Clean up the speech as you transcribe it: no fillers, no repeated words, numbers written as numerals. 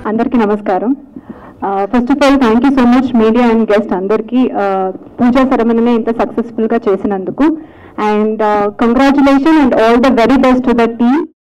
అందరికీ నమస్కారం. First of all thank you so much media and guest అందరికీ పూజా సెరమనీని ఇంత సక్సెస్ఫుల్గా చేసినందుకు. And congratulation and all the very best to the team.